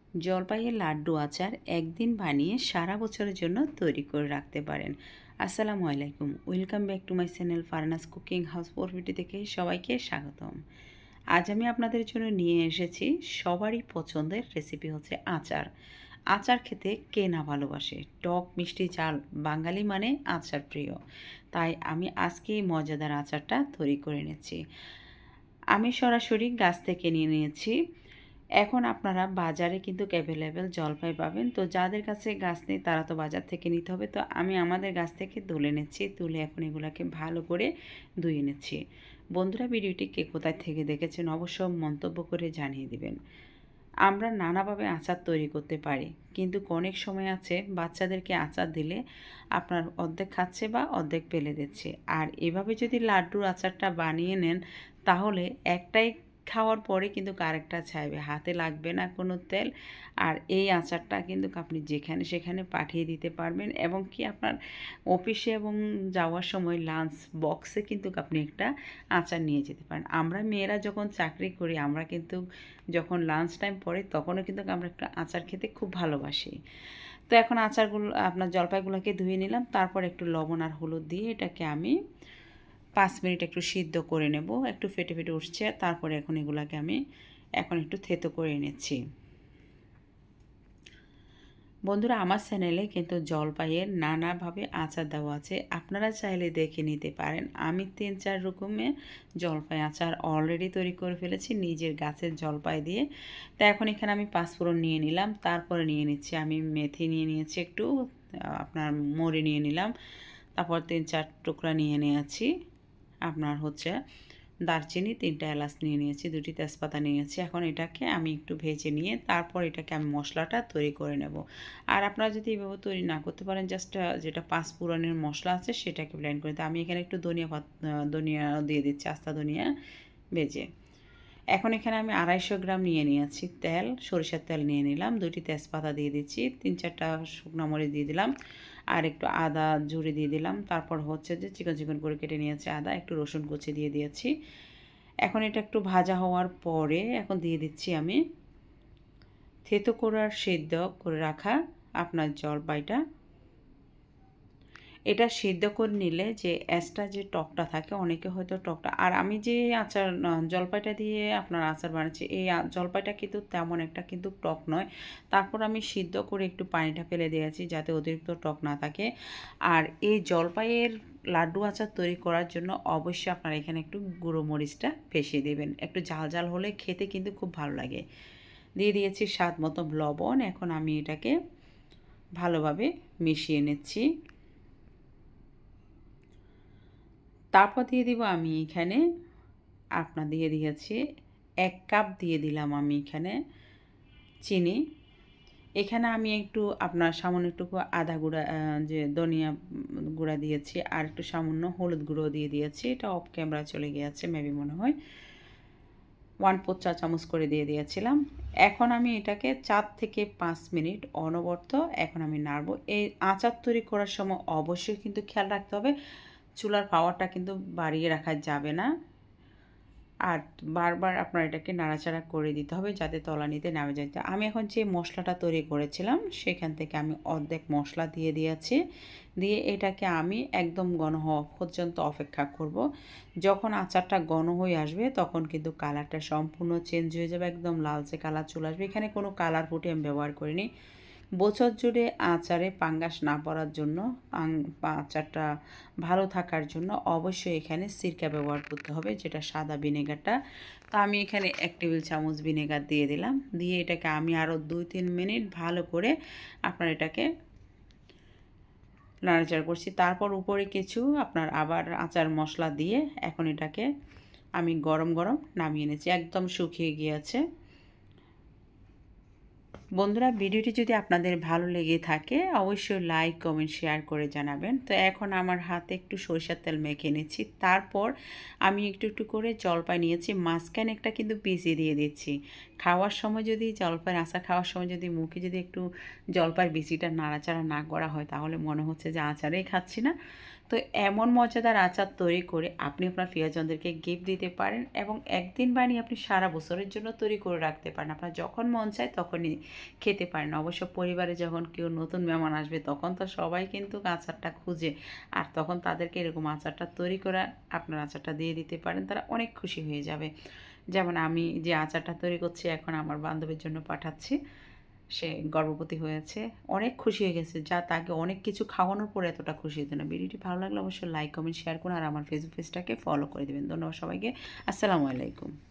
জলপাইয়ের লাড্ডু আচার একদিন বানিয়ে সারা বছরের জন্য তৈরি করে রাখতে পারেন। আসসালামু আলাইকুম, welcome back to my channel Farhana's Cooking House video থেকে সবাইকে স্বাগতম। আজ আমি আপনাদের জন্য নিয়ে এসেছি সবারই পছন্দের রেসিপি হচ্ছে আচার। আচার খেতে কে না ভালোবাসে, টক মিষ্টি ঝাল বাঙালি মানে আচার প্রিয়। তাই আমি আজকে এই মজাদার আচারটা তৈরি করে নিচ্ছি। আমি সরাসরি গাছ থেকে নিয়ে নিয়েছি। এখন আপনারা বাজারে কিন্তু অ্যাভেলেবেল জলপাই পাবেন। তো যাদের কাছে গাছ নেই তারা তো বাজার থেকে নিতে হবে। তো আমি আমাদের গাছ থেকে তুলে নিচ্ছি, তুলে এখন এগুলাকে ভালো করে ধুয়ে নিচ্ছি। বন্ধুরা, ভিডিওটি কে কোথায় থেকে দেখেছেন অবশ্য মন্তব্য করে জানিয়ে দিবেন। আমরা নানাভাবে আচার তৈরি করতে পারি, কিন্তু অনেক সময় আছে বাচ্চাদেরকে আচার দিলে আপনার অর্ধেক খাচ্ছে বা অর্ধেক ফেলে দিচ্ছে। আর এভাবে যদি লাড্ডুর আচারটা বানিয়ে নেন তাহলে একটাই খাওয়ার পরে কিন্তু আরেকটা চাইবে, হাতে লাগবে না কোনো তেল। আর এই আচারটা কিন্তু আপনি যেখানে সেখানে পাঠিয়ে দিতে পারবেন, এবং কি আপনার অফিসে এবং যাওয়ার সময় লাঞ্চ বক্সে কিন্তু আপনি একটা আচার নিয়ে যেতে পারেন। আমরা মেয়েরা যখন চাকরি করি আমরা কিন্তু যখন লাঞ্চ টাইম পড়ে তখনও কিন্তু আমরা একটা আচার খেতে খুব ভালোবাসি। তো এখন আচারগুলো আপনার জলপাইগুলোকে ধুয়ে নিলাম, তারপর একটু লবণ আর হলুদ দিয়ে এটাকে আমি 5 মিনিট একটু সিদ্ধ করে নেব। একটু ফেটে ফেটে উঠছে, তারপরে এখন এগুলাকে আমি এখন একটু থেতো করে নিচ্ছি। বন্ধুরা, আমার চ্যানেলে কিন্তু জলপাইয়ের নানাভাবে আচার দেওয়া আছে, আপনারা চাইলে দেখে নিতে পারেন। আমি 3-4 রকমের জলপাই আচার অলরেডি তৈরি করে ফেলেছি নিজের গাছের জলপাই দিয়ে। তো এখন এখানে আমি পাঁচফোড়ন নিয়ে নিলাম, তারপরে নিয়ে নিচ্ছি আমি মেথি নিয়ে নিয়েছি একটু, আপনার মরি নিয়ে নিলাম, তারপর 3-4 টুকরা নিয়ে নিয়েছি আপনার হচ্ছে দারচিনি, 3টা এলাচ নিয়ে নিয়েছি, 2টি তেজপাতা নিয়েছি। এখন এটাকে আমি একটু ভেজে নিয়ে তারপর এটাকে আমি মশলাটা তৈরি করে নেব। আর আপনারা যদি এভাবে তৈরি না করতে পারেন, জাস্ট যেটা পাঁচফোড়নের মশলা আছে সেটাকে ব্লেন্ড করে দিতে। আমি এখানে একটু ধনিয়া দিয়ে দিচ্ছি, আস্তা ধনিয়া ভেজে। এখন এখানে আমি 250 গ্রাম নিয়ে নিয়েছি তেল, সরিষার তেল নিয়ে নিলাম, 2টি তেজপাতা দিয়ে দিচ্ছি, 3-4টা শুকনো মরিচ দিয়ে দিলাম, আর একটু আদা জুড়ে দিয়ে দিলাম। তারপর হচ্ছে যে চিকন চিকন করে কেটে নিয়েছি আদা, একটু রসুন কুচি দিয়ে দিয়েছি। এখন এটা একটু ভাজা হওয়ার পরে এখন দিয়ে দিচ্ছি আমি থেতো করার সিদ্ধ করে রাখা আপনার জলপাইটা। এটা সিদ্ধ করে নিলে যে এক্সট্রা যে টকটা থাকে, অনেকে হয়তো টকটা, আর আমি যে আচার জলপাইটা দিয়ে আপনার আচার বানাচ্ছি, এই জলপাইটা কিন্তু তেমন একটা কিন্তু টক নয়। তারপর আমি সিদ্ধ করে একটু পানিটা ফেলে দিয়েছি যাতে অতিরিক্ত টক না থাকে। আর এই জলপাইয়ের লাড্ডু আচার তৈরি করার জন্য অবশ্যই আপনারা এখানে একটু গুঁড়ো মরিচটা ফেসিয়ে দেবেন, একটু ঝাল ঝাল হলে খেতে কিন্তু খুব ভালো লাগে। দিয়ে দিয়েছি স্বাদ মতো লবণ। এখন আমি এটাকে ভালোভাবে মিশিয়ে নিচ্ছি। তারপর দিয়ে দিব আমি এখানে আপনার দিয়ে দিয়েছি 1 কাপ দিয়ে দিলাম আমি এখানে চিনি। এখানে আমি একটু আপনার সামান্য একটু আদা গুঁড়া যে ধনিয়া গুঁড়া দিয়েছি, আর একটু সামান্য হলুদ গুঁড়ো দিয়ে দিয়েছি। এটা অফ ক্যামেরা চলে গিয়েছে মেবি, মনে হয় 1/4 চা চামচ করে দিয়ে দিয়েছিলাম। এখন আমি এটাকে 4 থেকে 5 মিনিট অনবরত এখন আমি নাড়বো। এই আচার তৈরি করার সময় অবশ্যই কিন্তু খেয়াল রাখতে হবে চুলার পাওয়ারটা কিন্তু বাড়িয়ে রাখা যাবে না, আর বারবার আপনার এটাকে নাড়াচাড়া করে দিতে হবে যাতে তলানিতে নেমে যায়। আমি এখন যে মশলাটা তৈরি করেছিলাম সেখান থেকে আমি অর্ধেক মশলা দিয়ে দিয়েছি, দিয়ে এটাকে আমি একদম ঘন হওয়া পর্যন্ত অপেক্ষা করব। যখন আচারটা ঘন হয়ে আসবে তখন কিন্তু কালারটা সম্পূর্ণ চেঞ্জ হয়ে যাবে, একদম লালচে কালার চলে আসবে। এখানে কোনো কালার ফুটি আমি ব্যবহার করিনি। বছর জুড়ে আচারে পাঙ্গাস না পড়ার জন্য, আচারটা ভালো থাকার জন্য অবশ্যই এখানে সিরকা ব্যবহার করতে হবে, যেটা সাদা ভিনেগারটা। তো আমি এখানে 1 টেবিল চামচ ভিনেগার দিয়ে দিলাম, দিয়ে এটাকে আমি আরও 2-3 মিনিট ভালো করে আপনার এটাকে নাড়াচাড়া করছি। তারপর উপরে কিছু আপনার আবার আচার মশলা দিয়ে এখন এটাকে আমি গরম গরম নামিয়ে নিয়েছি, একদম শুকিয়ে গিয়েছে। বন্ধুরা, ভিডিওটি যদি আপনাদের ভালো লেগে থাকে অবশ্যই লাইক কমেন্ট শেয়ার করে জানাবেন। তো এখন আমার হাতে একটু সরিষার তেল মেখে নিচ্ছি, তারপর আমি একটু একটু করে জলপাই নিয়েছি, মাঝখানে একটা কিন্তু পিষিয়ে দিয়ে দিচ্ছি। খাওয়ার সময় যদি জলপাইয়ের আচার খাওয়ার সময় যদি মুখে যদি একটু জলপাইয়ের বিচিটা নাড়াচাড়া না করা হয় তাহলে মনে হচ্ছে যে আচারেই খাচ্ছি না। তো এমন মজাদার আচার তৈরি করে আপনি আপনার প্রিয়জনদেরকে গিফট দিতে পারেন, এবং একদিন বানিয়ে আপনি সারা বছরের জন্য তৈরি করে রাখতে পারেন। আপনার যখন মন চায় তখনই খেতে পারেন। অবশ্য পরিবারে যখন কেউ নতুন মেহমান আসবে তখন তো সবাই কিন্তু আচারটা খুঁজে, আর তখন তাদেরকে এরকম আচারটা তৈরি করে আপনার আচারটা দিয়ে দিতে পারেন, তারা অনেক খুশি হয়ে যাবে। যেমন আমি যে আচারটা তৈরি করছি এখন আমার বান্ধবীর জন্য পাঠাচ্ছি, সে গর্ভবতী হয়েছে, অনেক খুশি হয়ে গেছে, যা তাকে অনেক কিছু খাওয়ানোর পরে এতটা খুশি হতো না। ভিডিওটি ভালো লাগলে অবশ্যই লাইক কমেন্ট শেয়ার করুন আর আমার ফেসবুক পেজটাকে ফলো করে দেবেন। ধন্যবাদ সবাইকে। আসসালামু আলাইকুম।